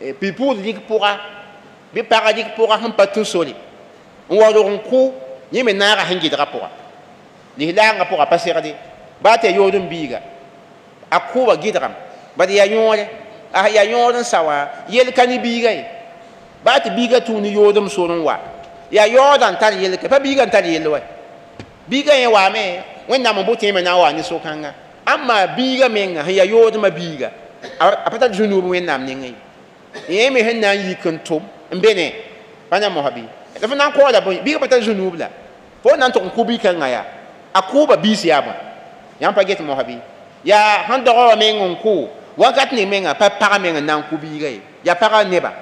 pipour dik pourra bi para dik pourra han patu soli on wa ron ku ni me nara hangi dra pourra li la nga pourra passer de ba te yodum biga akuba gidram ba ya yore ya yore sawa yel kani biga ba te biga tu ni yodum sonon wa ya yodan tar yel ka pa biga tar yel wa biga ya wa me wanda mo bote me na wa ni so kanga amma biga menga ya yodum biga apata junubu wennam ningi yemi henna yikun tum mbene bana mohabi dafa nan ko da bon biga pata junubu la fo nan to kubi kan ya akuba bisi yaba yam pa get mohabi ya han do wa mengon ku wakat ni menga pa para menga nan kubi ga ya para neba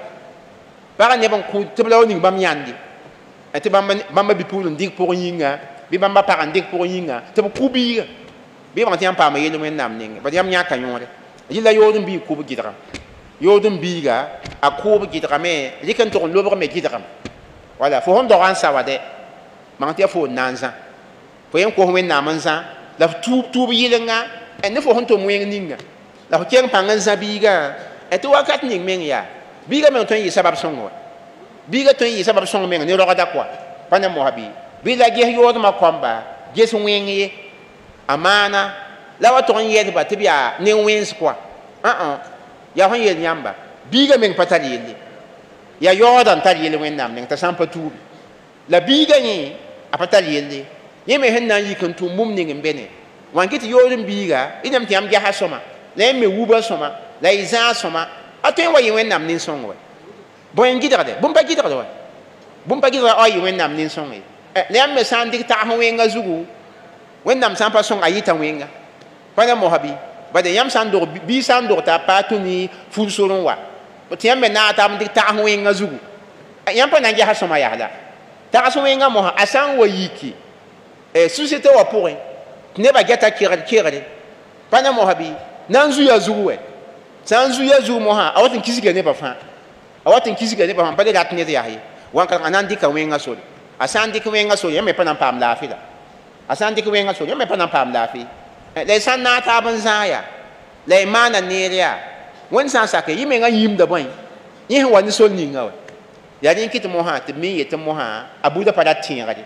ku tebla ni bam yandi ati bamba bi pulun dik pour yinga bi bamba para dik pour yinga te kubi ga bi ban tiam pa ma yelu wennam ningi ba yam nya kanyore yilla yodum bi kubu gidram yodum biga a kubu gidrame likan to lobre me gidram wala fo hon do ran sawade mantia fo nanza fo yen ko wen namanza la tu yilenga en fo hon to mwen ninga la ko ken pangan za biga e to wakat ning men ya biga men to yi sabab songo biga to yi sabab songo men ni ro da kwa pana mohabi bila ge yodum akwamba ge so wen yi amana la wa to yed ba tibia ne wins kwa ya hon yel nyamba biga men patali yeli ya yodan tali yeli wen nam nen ta sampa tu la biga ni apatali yeli yeme hen nan yikan tu mum ning mbene wan kiti yodin biga inam tiam ja hasoma le me wuba soma la iza soma aten wa yen nam nin songo boyen gidade bumpa gidade wa bumpa gidade ay wen nam nin songo le am me sandik ta ho wen ngazugu wen nam sampa song ayita wenga pana mohabi bade yam sando bi sando ta patuni ful solon wa tiam me na ta dik ta ho wenga zugu yam pa nan ja hasoma ya la ta so wenga moha asan wa yiki société wa pourri ne ba geta kirade pana mohabi nan zu ya zugu we san zu ya zugu moha awatin kisige ne ba fa awatin kisige ne ba fa bade lat ne ya hi wan kan anan dika wenga so asan dika wenga so yam me pa nan pam la fi da asan dika wenga so yam me pa nan pam la fi le san na ta ban zaya le mana neria won san sake yime nga yim da boy yi wan so ni ngaw ya din kit mo ha te mi yete mo ha abuda pada tingari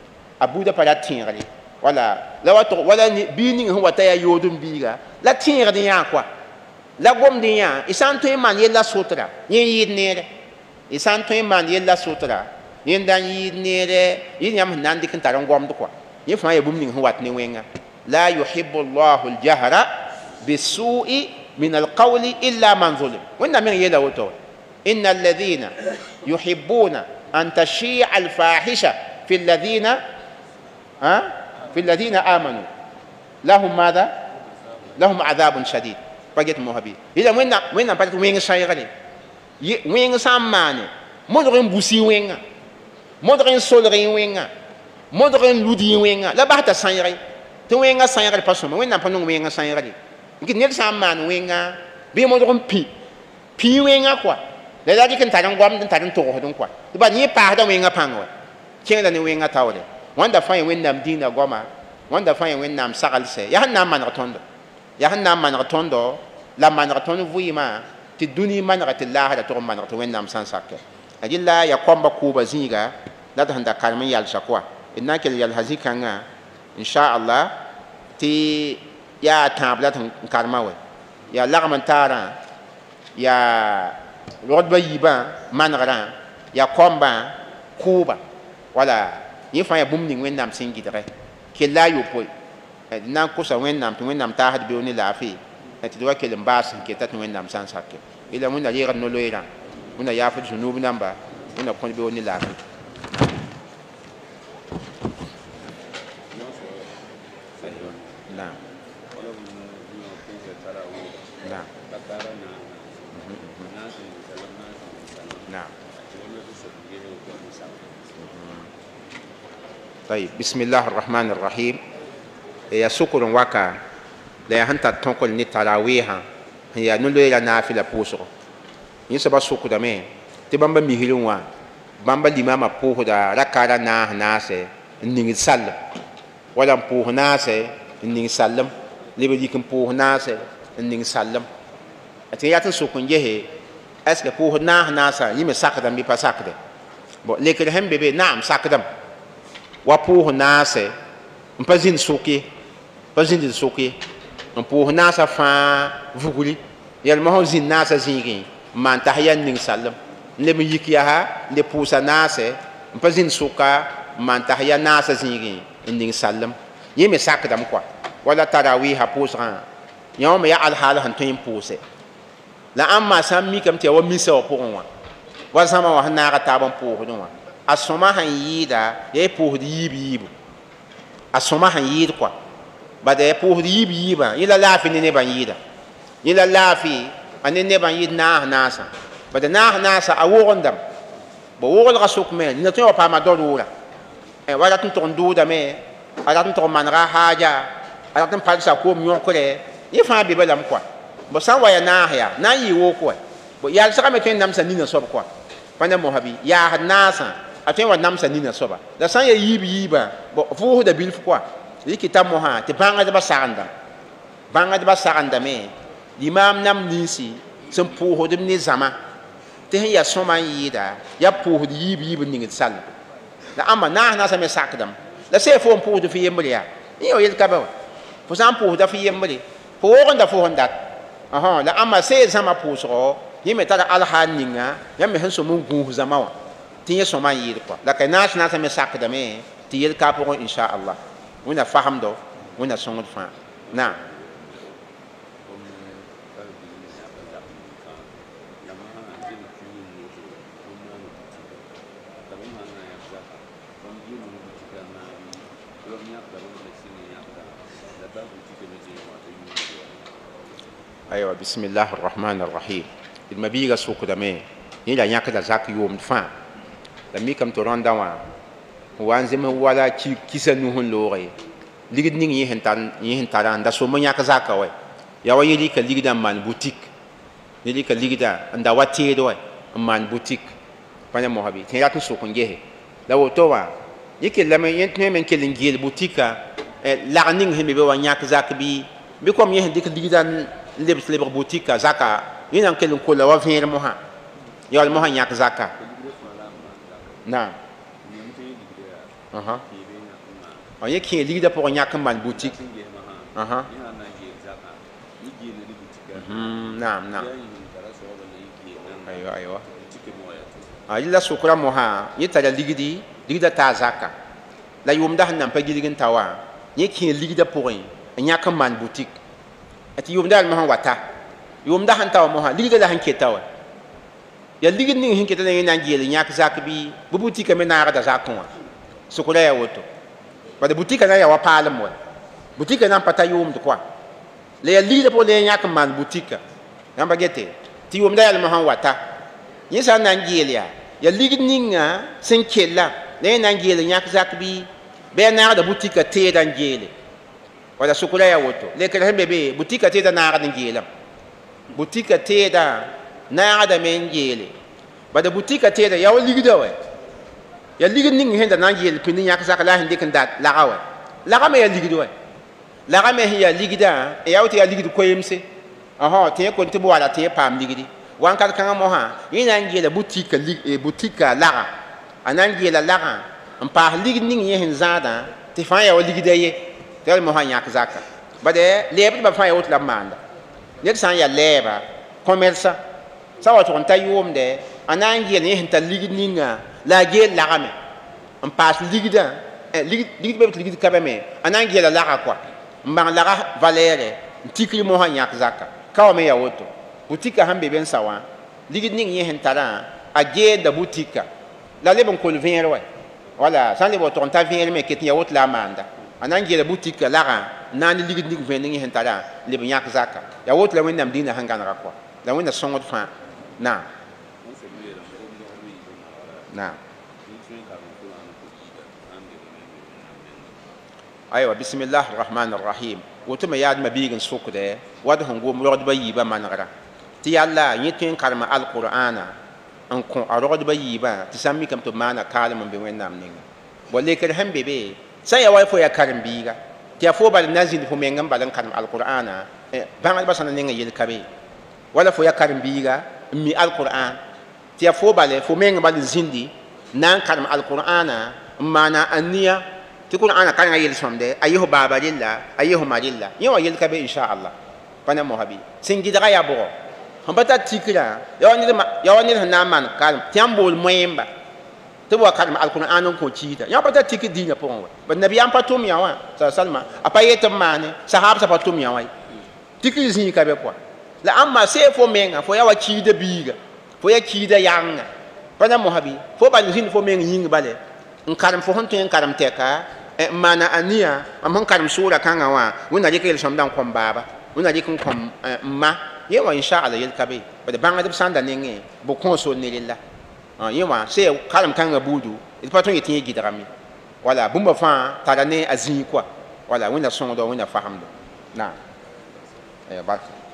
wala la wato wala ni bi ni ho wata ya yodum biga la tingari ya kwa la gom din ya isan to man yella sotra yi nere isan to man yella sotra yin dan yi nere yin yam nan dikin taran gom do kwa yi fa ya bum ni ho wat ni wenga لا يحب الله الجهر بالسوء من القول إلا من ظلم وإن من يلوتو إن الذين يحبون أن تشيع الفاحشة في الذين آمنوا لهم ماذا؟ لهم عذاب شديد بقيت موهبي إذا وين بقيت وين شايغني وين ساماني مدرين بوسي وين مدرين سولرين وين مدرين لودي وين لا بحث سايغني to wenga sayra paso mo wenna panon wenga sayra di ngi nek samman wenga be mo don pi wenga kwa le da di kan taran gwam den taran to ho don kwa ba ni pa da wenga pango ken da ni wenga tawde wanda fa wenna mdina goma wanda fa wenna sagal se ya hanna man ratondo la man ratondo vuima ti duni man ratillah da to man rato wenna san sakke ajilla ya komba kuba zinga da handa kalman yal shakwa inna kel yal hazikanga inshallah ti ya tabla tan karmawe ya lagmantara ya rodba yiba manara ya komba kuba wala yifa ya bumning wennam singidre ke la yopo nan ko sa wennam ta had be oni lafi ti do ke lembas ke tat wennam san sakke ila mun ali ran no loira mun ya fa junubu namba mun ko be oni lafi طيب بسم الله الرحمن الرحيم يا سكر وكا لا هنتا تنقل نتراويها هي نلو إلى نافلة بوسر يسبب سكر دمه تبامب ميهلوا بامب الإمام بوه دا ركارا ناسه نين سلم ولا بوه ناسه نين سلم لبدي كم بوه ناسه نين سلم أتياتن سكر جه est ce que pour naasa yime sakdam bi pa sakde bon lekr hem bebe naam sakdam wa pour naase mpa zin soki pa zin soki pour naasa fa vuguli yel ma ho zin naasa zingi man tahyan ning sallam le mi yikiya ha le pusa naase mpa zin soka man tahyan naasa zingi ning sallam yime sakdam quoi wala tarawih ha pusra yawma ya al hal han tin puse la amma sam mi kam te wa misa wa pour wa sama wa naaka tabon pour no a soma han yida ye pour yibi a soma han yid quoi ba de pour yibi ba ila lafi ne ban yida ila lafi ane ne ban yid na nasa ba de na nasa a wogondam bo wogol rasuk me ni to pa ma dolura e wala tun ton duda me ala tun ton manra haja ala tun pa sa ko mi on kore ye fa be balam quoi bo san wa ya na yi wo quoi bo ya saka me ten nam sa ni na so quoi pana mo habi ya nasa atwen wa namsa nina soba da san ya yiba bo fu da bil quoi liki tammo ha te banga da basaranda me l'imam nam nisi sem pour de ni zama te ya soma yida ya pour yibi ni sal la amma na sa me sakdam la se fo pour de fi yemri ya yo yel kaba fo san pour da fi yemri fo onda fo hondat aha la amma se zama pour so yime tada al haninga ya me hanso mun gu zama wa تيجي سومان يدقوا لكن ناس مساك دمي تيجي كابون إن شاء الله ونا فهم دو ونا سونغ فان نعم أيوة بسم الله الرحمن الرحيم المبيغ سوق دمي يلا يأكل زاك يوم فان la mi kam to ronda wa wan zema wala kisa nuhun lore ligid ning yihin taran da so manya ka zaka wa ya wa yili ka ligida man boutique yili ka ligida anda wati do man boutique pana mo habi tin yatun so kungehe la woto wa yike la men yentne men kelin gel boutique la ning hemi be wa nyak zaka bi kom yihin dik ligida lebs leber boutique zaka yinan kelin ko la wa vere mo ha ya mo ha nyak zaka نعم اها اي كي ليدا pour ñak man boutique aha نعم نعم ايوه ايوه اي لا سكرا موها يتا ليدا تا زaka la yum da nan pa giligin tawa ye ki lida pour ñak man boutique ati yum dal ma wata yum da han tawa moha lida la han ke tawa ya ligid ning hin ketana na ngeli nyak zakbi bu boutique me na da zakon sukula ya woto ba de boutique na ya wa pala mo boutique na pata yum de quoi le ya ligid po le nyak man boutique na ba gete ti yum da ya ma han wata yesa na ngeli ya ligid ninga sen kella le na ngeli nyak zakbi be na da boutique te da ngeli wala sukula ya woto le kala bebe boutique te da na da ngeli boutique te da na da men yele ba da boutique te da yaw ligida we ya ligid ning hen da na yele pin yak zaka la hen dikin dat la gawe la ga me ya ligida we la ga me ya ligida yaw te ya ligid ko yemse aha te ko te bo wala te pam ligidi wan ka kan mo ha ina yele boutique boutique la ga anan yele la ga en pa ligid ning hen zada te fa yaw ligida ye te mo ha yak zaka ba de lebe ba fa yaw la manda nek san ya leba commerce sawa to ta yom de anan yel ni ta ligid ninga la gel la game en passe ligida ligid be ligid kabame anan gel la ga quoi mbang la ga valere tikli mo ha nyak zaka kaw me ya woto boutique hambe ben sawa ligid ning yen tara a gel da boutique la le bon ko le vin wa wala san le boton ta vin me ket ya wot la manda anan gel boutique la ga nan ligid ning vin ning yen tara le bon nyak zaka ya wot la wen nam dina hangana quoi la wen na songot fa نعم نعم ايوه بسم الله الرحمن الرحيم وتم ياد ما بيغن سوق ده وده هنغو مرود بيبا منغرا تي الله يتين كلمه القران ان كون ارود بيبا تسمي كم تو معنا كلمه بين نام نين ولكن هم بيبي سيا واي فو يا كرم بيغا تي فو بال نازل فو ميغم بالن كلمه القران بان بسنا نين يل كبي ولا فو يا كرم بيغا mi alquran ti ya fo bale fo meng bal zindi nan karam alqur'ana mana aniya ti qur'ana kan ga yel somde ayyuhu baba lillah ayyuhu marilla yawa yel kabe insha Allah pana mohabi singi daga ya bo hambata tikira yawani na man kalam tiambol moyemba to wa karam alqur'ana ko chita ya pata tiki dina pon ba nabi am patum yawa sa salma apayetam mane sahaba sa patum yawa tiki zin kabe kwa la amma se fo menga fo yawa chida biga fo ya chida yanga pana mohabi fo ban zin fo meng ying bale en karam fo hon ten karam teka mana ania am karam sura kanga wa wona je kel som dan kom baba wona je kom ma yewa insha Allah yel kabe ba banga de sanda nenge bo konso ne lilla yewa se karam kanga budu il paton yetin gidrami wala bumba fa tada ne azin kwa wala wona son do wona fahamdo na ba